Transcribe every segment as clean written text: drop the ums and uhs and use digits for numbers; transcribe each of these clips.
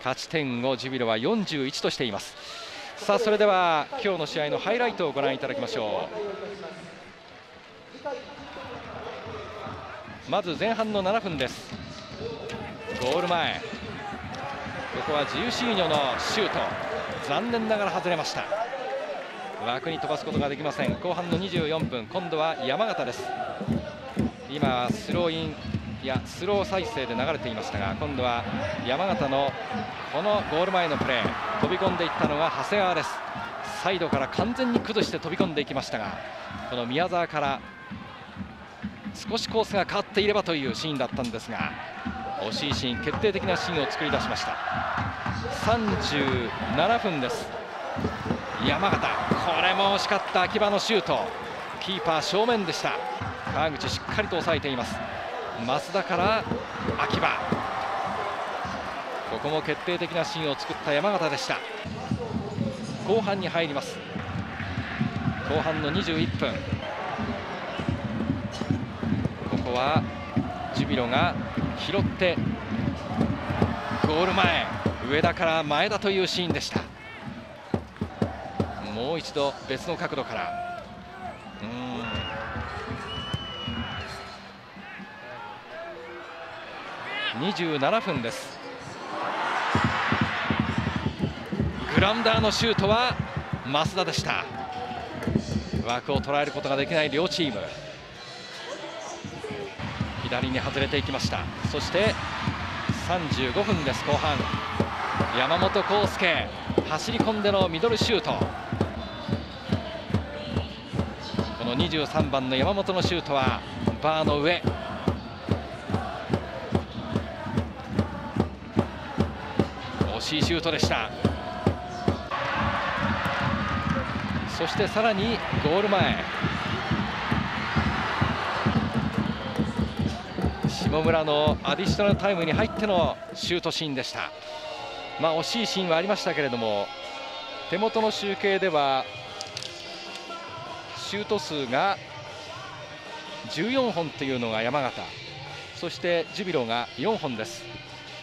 勝ち点をジュビロは41としています。さあそれでは今日の試合のハイライトをご覧いただきましょう。まず前半の7分です。ゴール前、ここはジウシーニョのシュート、残念ながら外れました。枠に飛ばすことができません。後半の24分、今度は山形です。今スローイン、いやスロー再生で流れていましたが、今度は山形のこのゴール前のプレー、飛び込んでいったのが長谷川です。サイドから完全に崩して飛び込んでいきましたが、この宮澤から少しコースが変わっていればというシーンだったんですが、惜しいシーン、決定的なシーンを作り出しました。37分です。山形、これも惜しかった。秋葉のシュート、キーパー正面でした。川口しっかりと抑えています。増田から秋葉、ここも決定的なシーンを作った山形でした。後半に入ります。後半の21分、ここはジュビロが拾ってゴール前、上田から前田というシーンでした。もう一度別の角度から、27分です。グラウンダーのシュートは増田でした。枠を捉えることができない両チーム、左に外れていきました。そして35分です。後半、山本康介、走り込んでのミドルシュート、この23番の山本のシュートはバーの上、惜しいシュートでした。そしてさらにゴール前、下村のアディショナルタイムに入ってのシュートシーンでした。惜しいシーンはありましたけれども、手元の集計ではシュート数が14本というのが山形、そしてジュビロが4本です。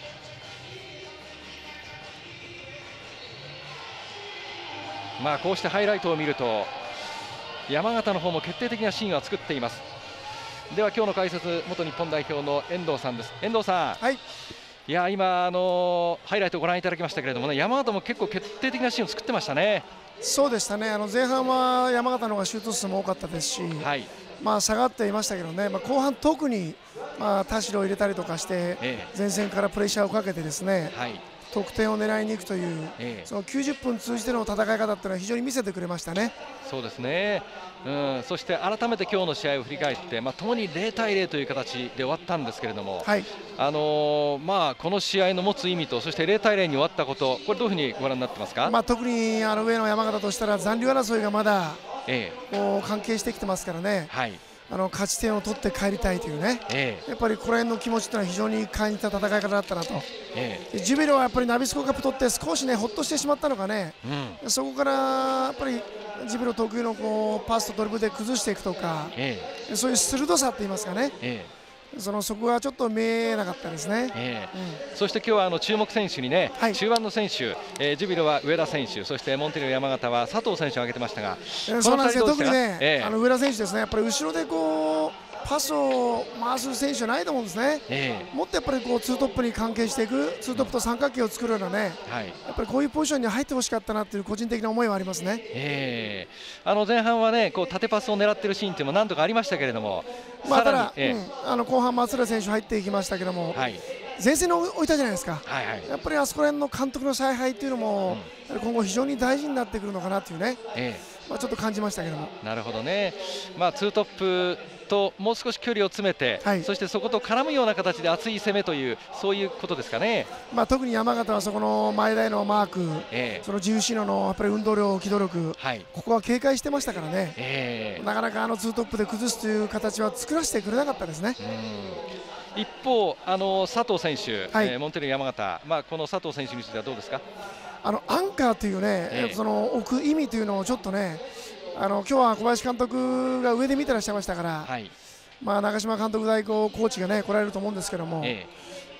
こうしてハイライトを見ると山形の方も決定的なシーンは作っています。では今日の解説、元日本代表の遠藤さんです。遠藤さん、 はい、 いや今ハイライトをご覧いただきましたけれどもね、山形も結構決定的なシーンを作ってましたね。 そうでしたね。前半は山形の方がシュート数も多かったですし、 はい、 下がっていましたけどね、後半特に田代を入れたりとかして、前線からプレッシャーをかけてですね、 はい、 得点を狙いに行くという、その90分通じての戦い方っていうのは非常に見せてくれましたね。 そうですね、そして改めて今日の試合を振り返って、ともに0対0という形で終わったんですけれども、はい、この試合の持つ意味と、そして0対0に終わったこと、これどういうふうにご覧になってますか。特に上野山形としたら残留争いがまだ、関係してきてますからね。はい、勝ち点を取って帰りたいというね、やっぱりこの辺の気持ちというのは非常に感じた戦い方だったなと、ジュビロはやっぱりナビスコカップ取って少しねほっとしてしまったのかね、そこからやっぱりジュビロ特有のパスとドリブルで崩していくとか、そういう鋭さって言いますかね、そこはちょっと見えなかったですね。そして今日は注目選手にね、中盤の選手、ジュビロは上田選手、そしてモンテリオ山形は佐藤選手を挙げてましたが、 そうなんですよ。特にね、上田選手ですね、やっぱり後ろでパスを回す選手じゃないと思うんですね。もっとやっぱりツートップに関係していく、ツートップと三角形を作るようなね、やっぱりこういうポジションに入ってほしかったなという個人的な思いはありますね。前半はね縦パスを狙っているシーンというのも何とかありましたけれども、 ただ、後半松浦選手入っていきましたけども、前線に置いたじゃないですか。やっぱりあそこら辺の監督の采配っていうのも今後非常に大事になってくるのかなというね、ちょっと感じましたけども。なるほどね。 ツートップともう少し距離を詰めて、そしてそこと絡むような形で厚い攻めという、そういうことですかね。 特に山形はそこの前田へのマーク、その重心のやっぱり運動量、機動力、ここは警戒してましたからね、なかなかツートップで崩すという形は作らせてくれなかったですね。 一方、佐藤選手、モンテリオ山形、この佐藤選手についてはどうですか。 アンカーというね、その置く意味というのをちょっとね、今日は小林監督が上で見てらっしゃいましたから、長嶋監督代行コーチがね来られると思うんですけども、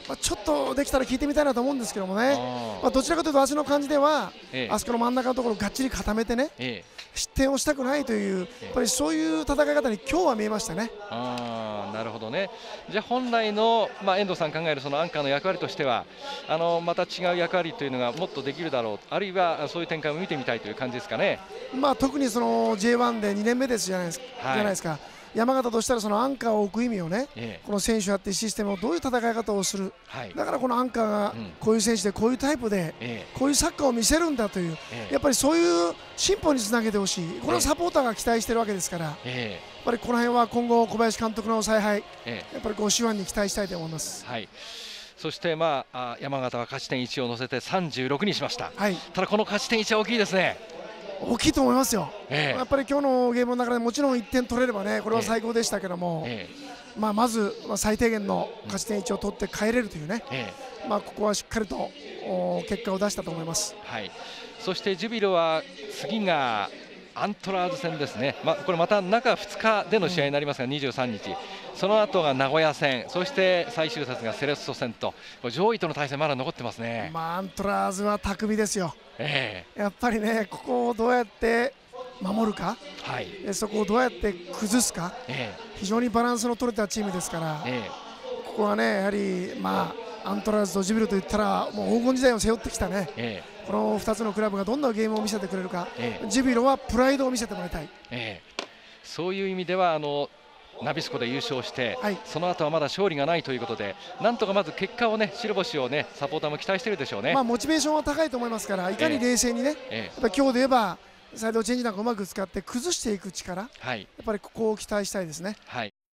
ちょっとできたら聞いてみたいなと思うんですけどもね、どちらかというと足の感じでは、あそこの真ん中のところをがっちり固めてね、失点をしたくないという、やっぱりそういう戦い方に今日は見えましたね。 なるほどね。じゃあ本来の、遠藤さん考えるそのアンカーの役割としてはまた違う役割というのがもっとできるだろう、あるいはそういう展開を見てみたいという感じですかね。 特にその J1 で2年目ですじゃないですか。山形としたらそのアンカーを置く意味をね、この選手やってシステムをどういう戦い方をする、だからこのアンカーがこういう選手でこういうタイプで、こういうサッカーを見せるんだという、やっぱりそういう進歩につなげてほしい、これをサポーターが期待しているわけですから、やっぱりこの辺は今後小林監督の采配、やっぱり手腕に期待したいと思います。 そして山形は勝ち点1を乗せて36にしました。ただこの勝ち点1は大きいですね。 大きいと思いますよ。やっぱり今日のゲームの中でもちろん1点取れればね、これは最高でしたけども、まず最低限の勝ち点1を取って帰れるというね、ここはしっかりと結果を出したと思います。 そしてジュビロは次がアントラーズ戦ですね。これまた中2日での試合になりますが、23日、その後が名古屋戦、そして最終節がセレッソ戦と、上位との対戦まだ残ってますね。 アントラーズは巧みですよ。やっぱりね、ここをどうやって守るか、そこをどうやって崩すか、非常にバランスの取れたチームですから、ここはね、やはりアントラーズとジュビロといったらもう黄金時代を背負ってきたね、この2つのクラブがどんなゲームを見せてくれるか、ジュビロはプライドを見せてもらいたい、 そういう意味ではナビスコで優勝して、その後はまだ勝利がないということで、なんとかまず結果をね、白星をね、サポーターも期待しているでしょうね。 モチベーションは高いと思いますから、いかに冷静にね、やっぱり今日で言えばサイドチェンジなんかうまく使って崩していく力、やっぱりここを期待したいですね。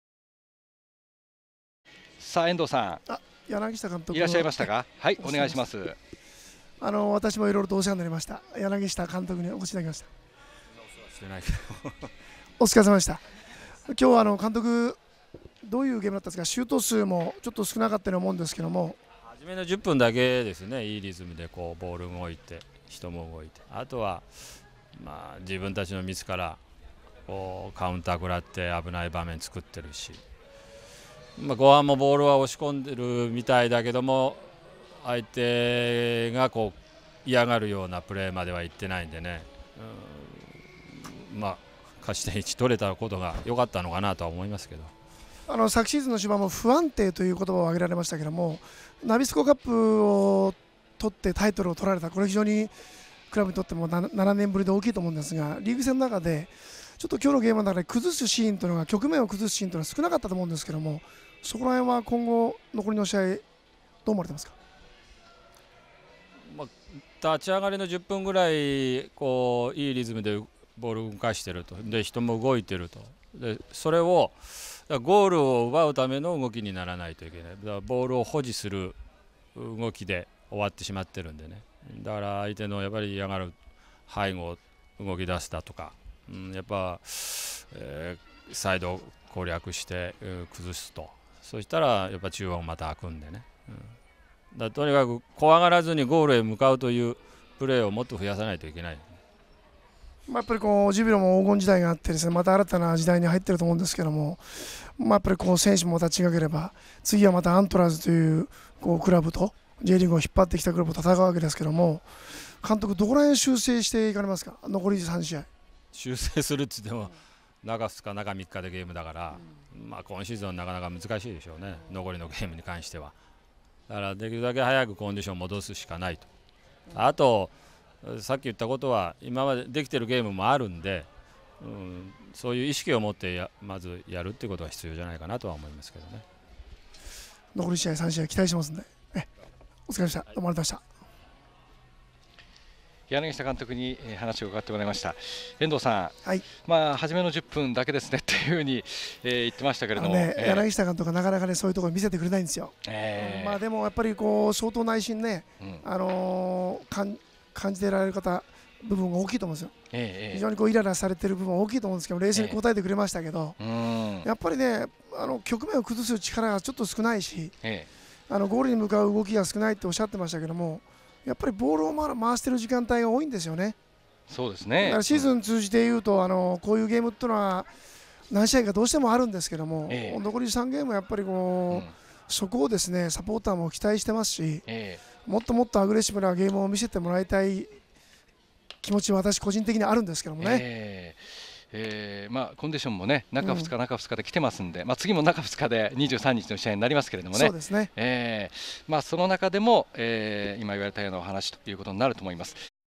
さあ遠藤さん、 柳下監督いらっしゃいましたか。お願いします。 私もいろいろとお世話になりました。柳下監督にお越しいただきました。お疲れ様でした。今日は監督、どういうゲームだったんですか。シュート数もちょっと少なかったように思うんですけども、 初めの10分だけですね、いいリズムでボール動いて、人も動いて、あとは、自分たちのミスからカウンター食らって危ない場面作ってるし、後半もボールは押し込んでるみたいだけども、相手が嫌がるようなプレーまではいってないんでね、勝ち点1取れたことが良かったのかなとは思いますけど、 昨シーズンの芝も不安定という言葉を挙げられましたけども、ナビスコカップを取ってタイトルを取られた、これ非常にクラブにとっても7年ぶりで大きいと思うんですが、リーグ戦の中でちょっと今日のゲームの中で崩すシーンというのが、局面を崩すシーンというのは少なかったと思うんですけども、そこら辺は今後残りの試合どう思われてますか。 立ち上がりの10分ぐらいいいリズムでボールを動かしていると、で人も動いていると、でそれをゴールを奪うための動きにならないといけない、だからボールを保持する動きで終わってしまってるんでね、だから相手のやっぱり嫌がる背後動き出すだとか、やっぱ、サイドを攻略して崩すと、そしたらやっぱ中央また開くんでね、とにかく怖がらずにゴールへ向かうというプレーをもっと増やさないといけない。 やっぱりジュビロも黄金時代があってですね、また新たな時代に入っていると思うんですけども、やっぱり選手もまた違ければ、次はまたアントラーズというクラブと J リーグを引っ張ってきたクラブと戦うわけですけども、監督どこら辺修正していかれますか。残り3試合修正するって言っても中2日中3日でゲームだから、今シーズンはなかなか難しいでしょうね、残りのゲームに関しては。だからできるだけ早くコンディションを戻すしかないと。あとさっき言ったことは今までできてるゲームもあるんで、そういう意識を持ってまずやるっていうことが必要じゃないかなとは思いますけどね。 残り試合3試合期待しますので、お疲れ様でした。どうもありがとうございました。 柳下監督に話を伺ってもらいました。遠藤さん、初めの10分だけですねっていうふうに言ってましたけれども、 柳下監督はなかなかそういうところ見せてくれないんですよ。でもやっぱり相当内心ね、感じてられる部分が大きいと思うんですよ。非常にイライラされている部分は大きいと思うんですけど、冷静に答えてくれましたけど、やっぱりね、局面を崩す力がちょっと少ないし、ゴールに向かう動きが少ないっておっしゃってましたけども、やっぱりボールを回している時間帯が多いんですよね。 そうですね。 だからシーズン通じていうと、こういうゲームっていうのは何試合かどうしてもあるんですけども、残り3ゲームやっぱりそこをですねサポーターも期待してますし、もっともっとアグレッシブなゲームを見せてもらいたい気持ちは私個人的にあるんですけどもね。 まあ、コンディションもね中2日、中2日で来てますんで、まあ、次も中2日で23日の試合になりますけれどもね、 そうですね、 まあ、その中でも、今言われたようなお話ということになると思います。